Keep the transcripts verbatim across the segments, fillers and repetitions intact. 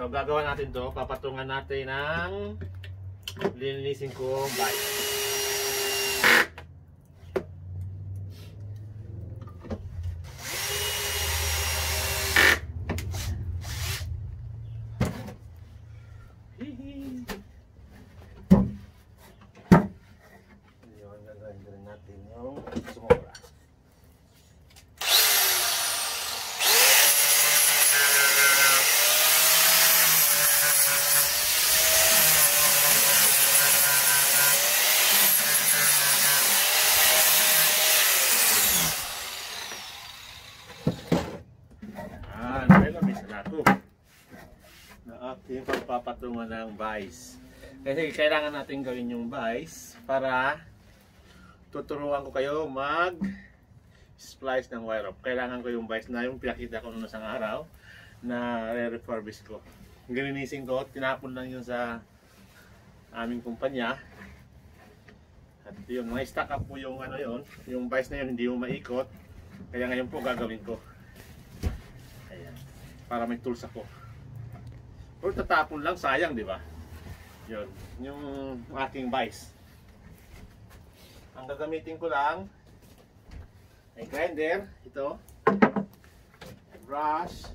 So gagawa natin to, papatungan natin ng lilinisin ko bike. Yun, gagawin natin yung sumobra. Na ating pagpapatungan ng vise. Kasi kailangan natin gawin yung vise para tuturuan ko kayo mag splice ng wire rope. Kailangan ko yung vise na yung pinakita ko noong isang araw na re-refurbish ko. Gilinisin ko, tinapon lang yun sa aming kumpanya. At yun, may stack up po yung ano yun, yung vise na yun hindi mo maikot. Kaya ngayon po gagawin ko. Ayan, para may tools ako. Pero tatapon lang, sayang, di ba? Yun, yung aking vise. Ang gagamitin ko lang ay grinder, ito, brush,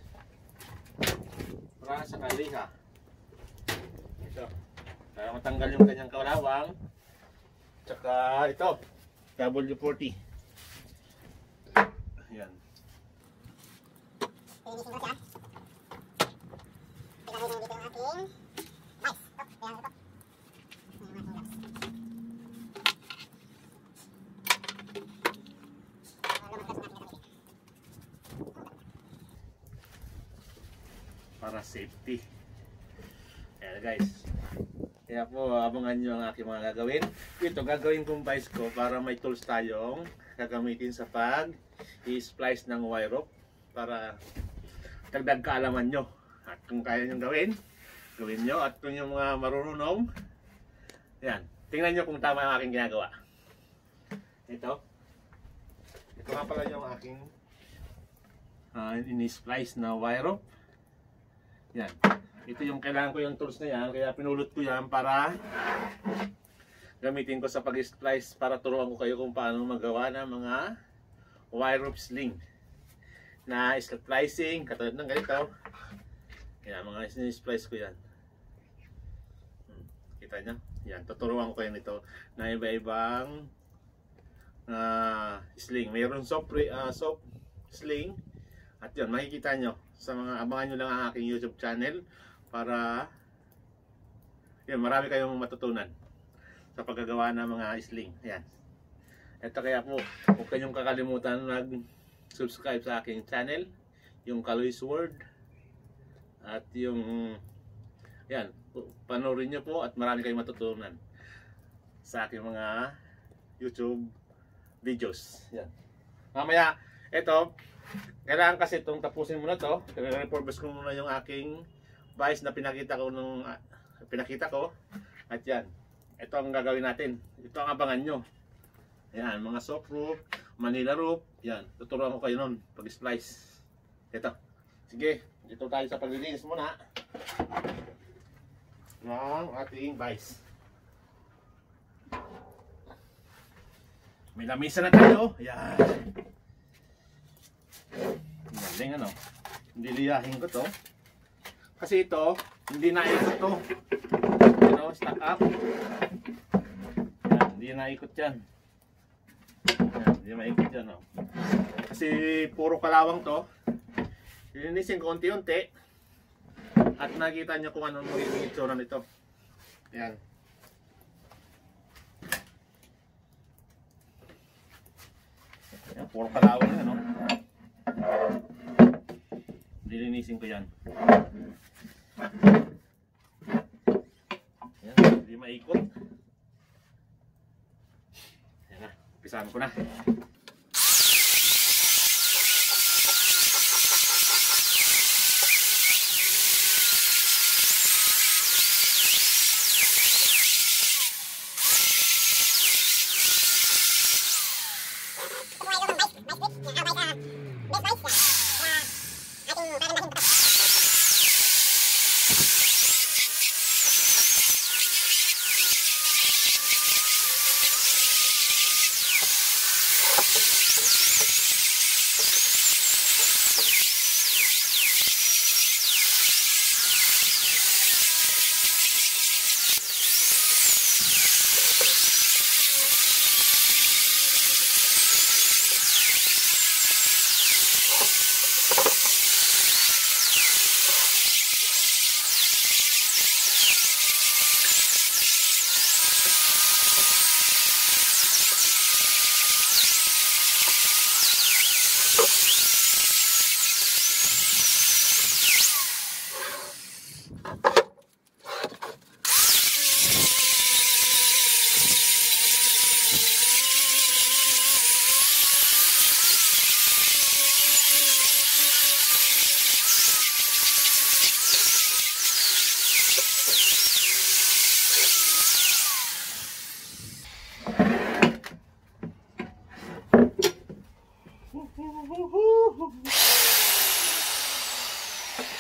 brush at liha. Ito, para matanggal yung kanyang kalawang. Tsaka ito, W forty. Ayan. Linisin ko siya. Pinakita dito yung aking vise. Ito, ayan ito. Para safety. Ayan guys. Kaya po abangan nyo ang aking mga gagawin. Ito gagawin kong vise ko para may tools tayong gagamitin sa pag i-splice ng wire rope para dagdag kaalaman nyo. At kung kaya nyo gawin, gawin nyo. At kung yung mga marunong, yan, tingnan nyo kung tama ang aking ginagawa. Ito. Ito nga pala yung aking uh, ini-splice na wire rope. Yan. Ito yung kailangan ko yung tools na yan. Kaya pinulot ko yan para gamitin ko sa pag-splice para turuan ko kayo kung paano magawa ng mga wire rope sling na splicing katulad ng ganito. Yan, mga splice ko yan. Kita nyo? Yan, tuturuan ko kayo nito na iba-ibang uh, sling. Mayroon soft, uh, soft sling. At yun, makikita nyo sa mga, abangan nyo lang ang aking YouTube channel para yun, marami kayong matutunan sa paggagawa ng mga sling. Yan. Ito kaya po, huwag kayong kakalimutan mag-subscribe sa aking channel, yung Kaloy's World. At yung yan, panoorin nyo po at marami kayong matutunan sa aking mga YouTube videos. Yan. Mamaya, ito, kailangan kasi itong tapusin muna to. I-repurpose ko muna yung aking vise na pinakita ko nung uh, pinakita ko. At yan, ito ang gagawin natin. Ito ang abangan nyo. Yan, mga soft rope, Manila rope. Yan, tuturuan ko kayo nun pag-splice. Ito. Sige, dito tayo sa paglilinis muna ng ating vise. May lamisa na tayo. Yan. Galing ano. Hindi liyahin ko to. Kasi ito, hindi naikot to. You know, stack up. Yan, hindi naikot yan. Yan, hindi maikot yan. Oh. Kasi puro kalawang to. Linisin ko unti-unti. At nakita nyo kung anong magiging itsura nito. Yan. Yan, puro kalawang yan, no? Lilinisin ko yan. Yan, hindi maikot. Yan na, umpisahan ko na.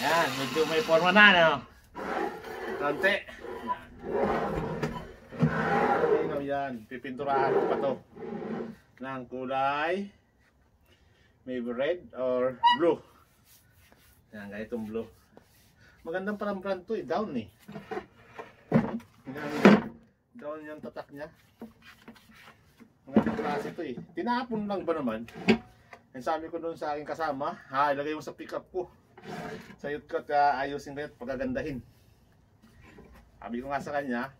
Yan, medyo may forma na, no? Konti. Yan. Yan. Pipinturahan ko pa to ng kulay maybe red or blue. Yan, ganitong blue. Magandang parang brand to eh. Down eh. Yan. Down yung tatak niya. Magandang klase to eh. Tinapon lang ba naman? Ang sabi ko doon sa aking kasama, ha, ilagay mo sa pickup ko. Sa youth cut, uh, ayusin ko at pagagandahin. Sabi ko nga sa kanya,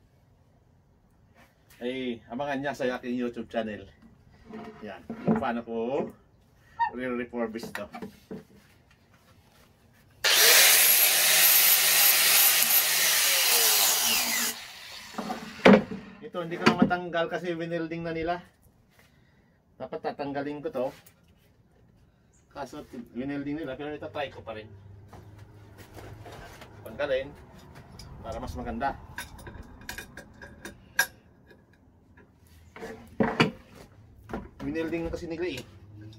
ay abangan niya sa aking YouTube channel. Yan, kung paano ko re-refurbish to. Ito hindi ko na matanggal kasi winelding na nila. Dapat tatanggalin ko to. Kaso winelding nila, pero ito try ko pa rin. Tanggalin para mas maganda. Winelding na kasi nila eh.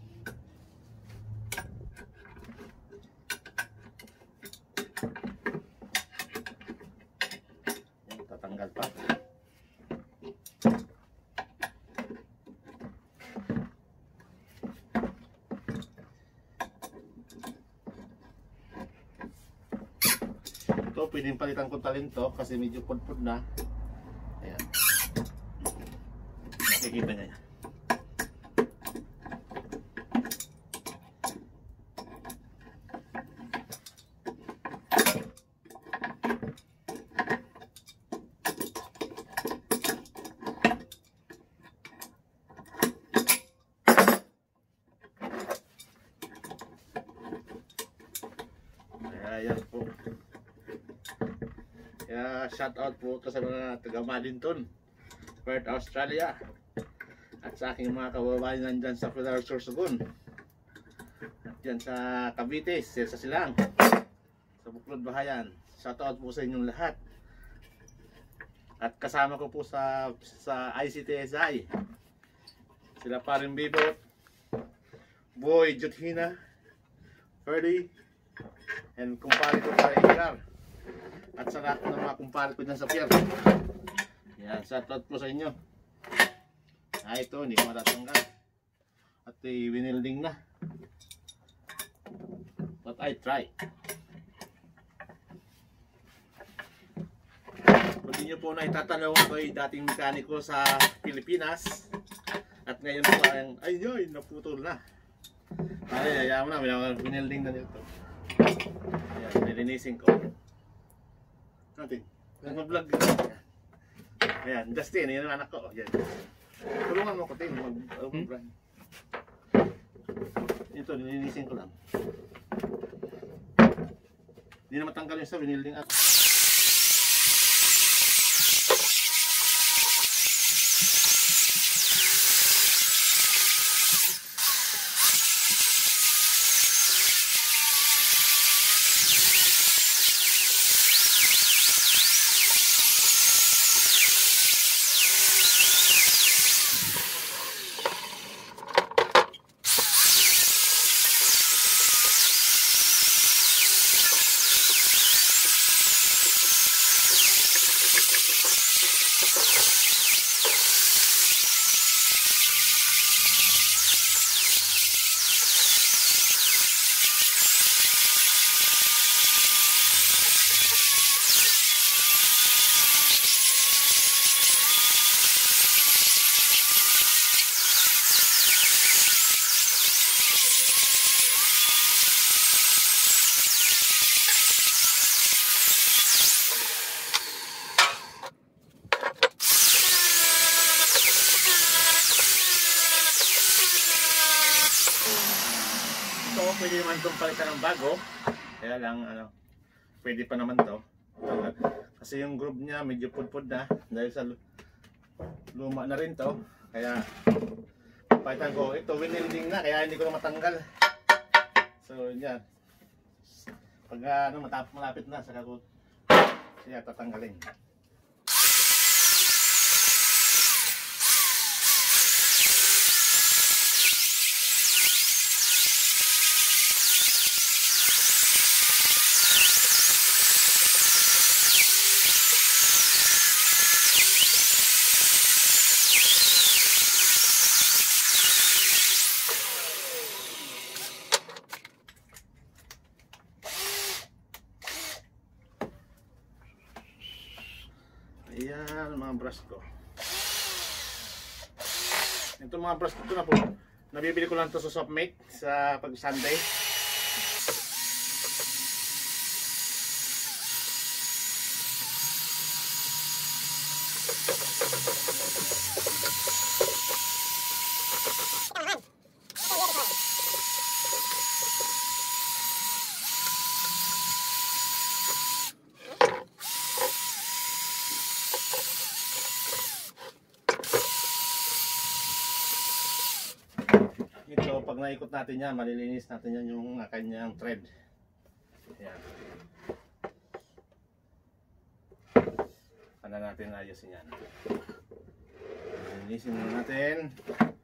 Tatanggal pa. Ito, pwedeng palitan ko talento kasi medyo pudpud na. Ayan. Nakikita niya yan. Ayan po. Kaya shout out po to sa mga taga Malinton, Perth, Australia. At sa aking mga kababayan nandyan sa Federal Sorsogon. At yan sa Cavite, sa Silang, sa Buklod Bahayan. Shout out po sa inyong lahat. At kasama ko po sa sa I C T S I sila Paring Bibot, Boy Juthina, Ferdy, and kumpare ko sa Edgar. At sa lahat ng mga kumpare ko dyan sa pier. Yan, shoutout po sa inyo. Ah, ito, hindi ko matatanggal. At eh, winelding na. But I try. Kung di nyo po na itatanong, ako ay dating mekaniko sa Pilipinas. At ngayon po, ay, ay, ay naputol na. Ay, ayaw na, winelding na nito. Ayan, nilinisin ko. Natin, nag-vlog. Ayan, Justin, yun ang anak ko. Ayan. Tulungan mo ko, Tin, mag-brand. Ito, nilinisin ko lang. Hindi na matanggal yung sa winelding at pwede naman itong palitan ng bago. Kaya lang, ano, pwede pa naman to. Kasi yung groove niya medyo pudpud na. Dahil sa luma na rin to. Kaya, palitan ko. Ito, winelding na. Kaya hindi ko na matanggal. So, yan. Pag ano, matap, malapit na, saka ko siya tatanggalin. Saan mga brush ko? Ito mga brush ko na po. Nabibili ko lang to sa Softmate sa pag Sunday. Ito, pag naikot natin yan, malilinis natin yan yung kanyang thread. Ayan. Kana natin ayusin yan. Linisin muna natin.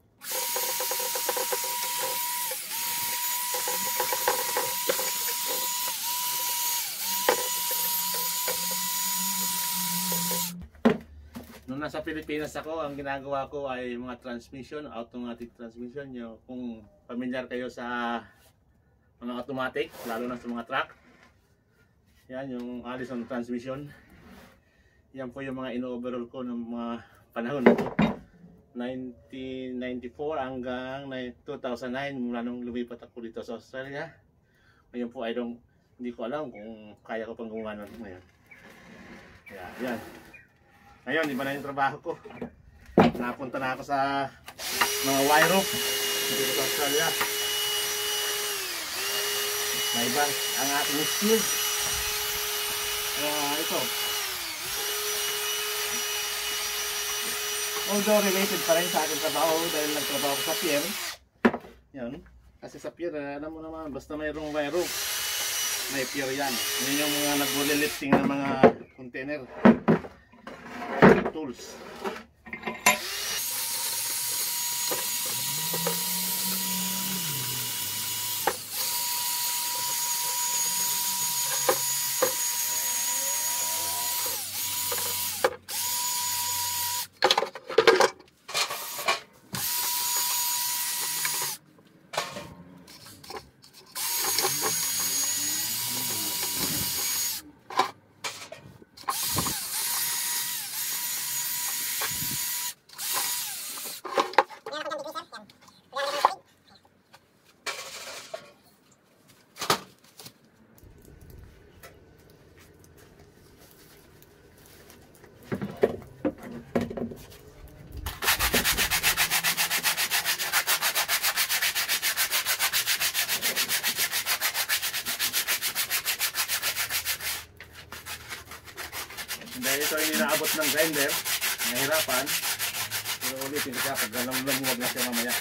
Nung nasa Pilipinas ako, ang ginagawa ko ay mga transmission, automatic transmission. Yung, kung familiar kayo sa mga automatic, lalo na sa mga truck. Yan, yung Allison transmission. Yan po yung mga in-overall ko ng mga panahon na nineteen ninety-four hanggang two thousand nine, mula nung lumipat ako dito sa Australia. Ngayon po ay don't, hindi ko alam kung kaya ko pang gumawa nun ngayon. Yan, yan. Ngayon, iba na yung trabaho ko. Napunta na ako sa mga wire rope dito sa Australia. May iba ang ating skill. Uh, ito. Although related pa rin sa aking trabaho dahil nagtrabaho ko sa pier. Yan. Kasi sa pier, alam mo naman, basta mayroong wire rope, may pier yan. Yan yung mga nag-lifting ng mga container. Tools. Dahil ito ay ninaabot ng grinder, nahirapan. Pero ulitin ko siya pag lumuwag na siya mamaya.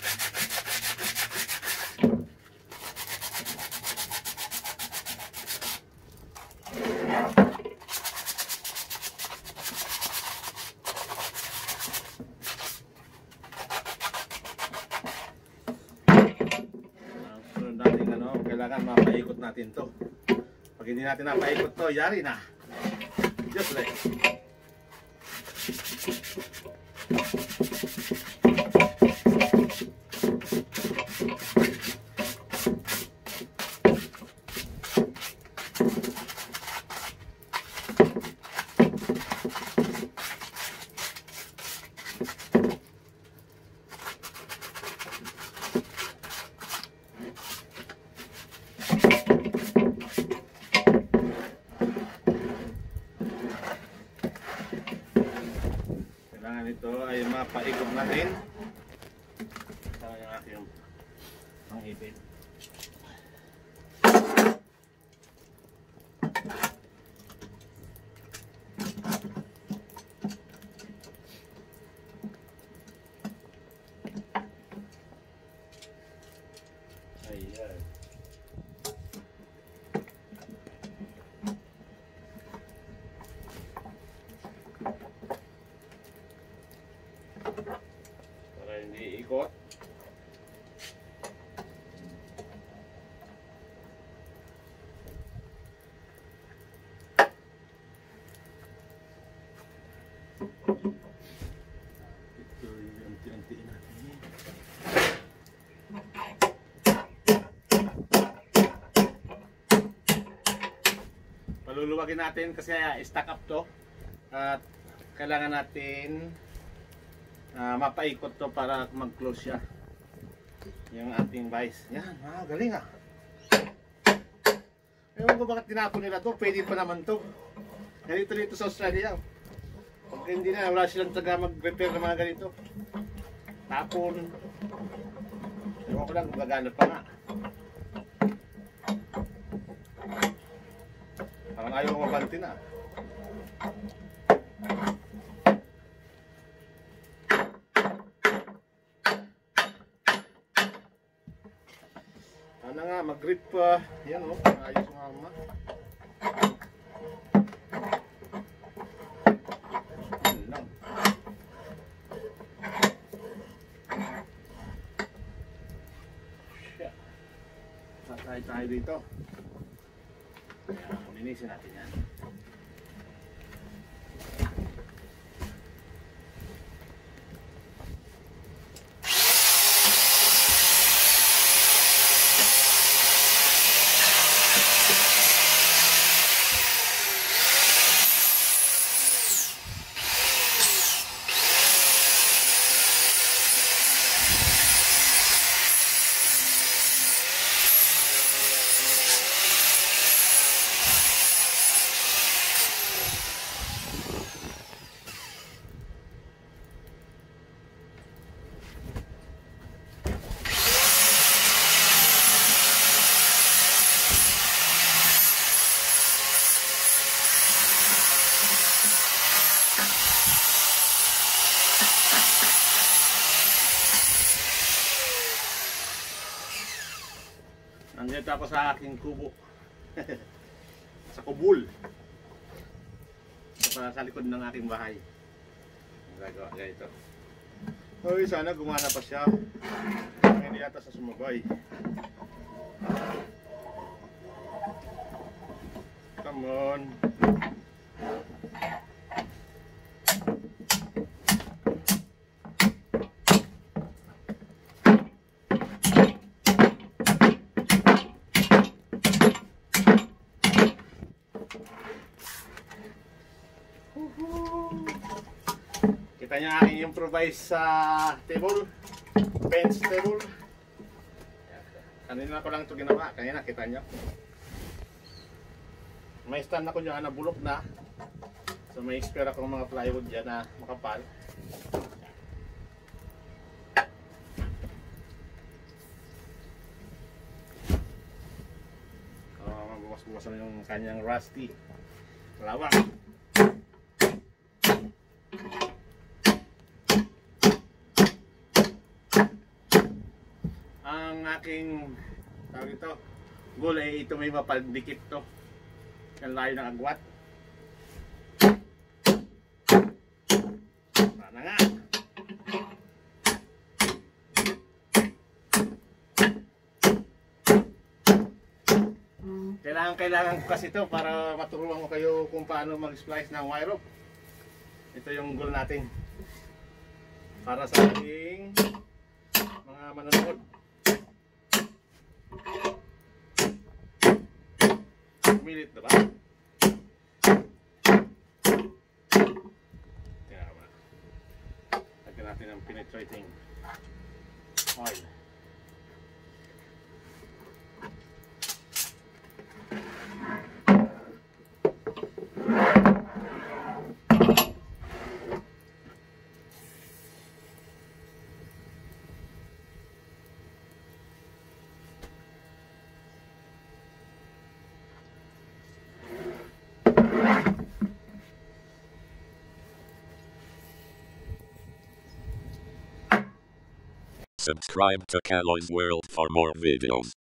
Sunod natin ano, kailangan mapaikot natin to. Pag hindi natin napaikot to, yari na. Just like ito ay mapaikot natin. Ito yung aking pang-ipin. Ayan. Para hindi ikot. Ito yung unti-untiin natin. Paluluwagin natin kasi stack up to. At kailangan natin uh, mapaikot to para mag-close siya yung ating vise. Yan, ah, galing ah. Ewan ko bakit tinapon nila to, pwede pa naman to. Ganito dito sa Australia. Pag hindi na, wala silang taga mag-repair ng mga ganito. Tapon. Ewan ko lang, gagana pa nga. Parang ayaw mabanti na. Ano nga, mag-grip pa. Yan o, oh, ayos nga ma. Yan lang. Shit. Tatay tayo dito. Ayan, linisin natin yan. Nandito ako sa aking kubo. Sa kubul. Sa, sa likod ng aking bahay. Gagawa ganito. Hoy, sana gumana pa siya. Hindi yata sa sumabay. Come on. Kita niyo aking improvise sa table, bench table. Kanina ko lang ito ginawa, kanina kita niyo. May stand ako dyan na bulok na. So may spare akong mga plywood dyan na makapal. Uh, Mabukas-bukas na yung kanyang rusty lawak. Ang aking tawag ito goal ay ito may mapandikit to. Yan layo ng agwat. Sana nga. Kailangan kailangan ko kasi ito para maturuan ko kayo kung paano mag-splice ng wire rope. Ito yung goal natin para sa ating mga manonood. Minute na ba? Tingnan mo na. Lagyan natin ang penetrating oil. Subscribe to Caloy's World for more videos.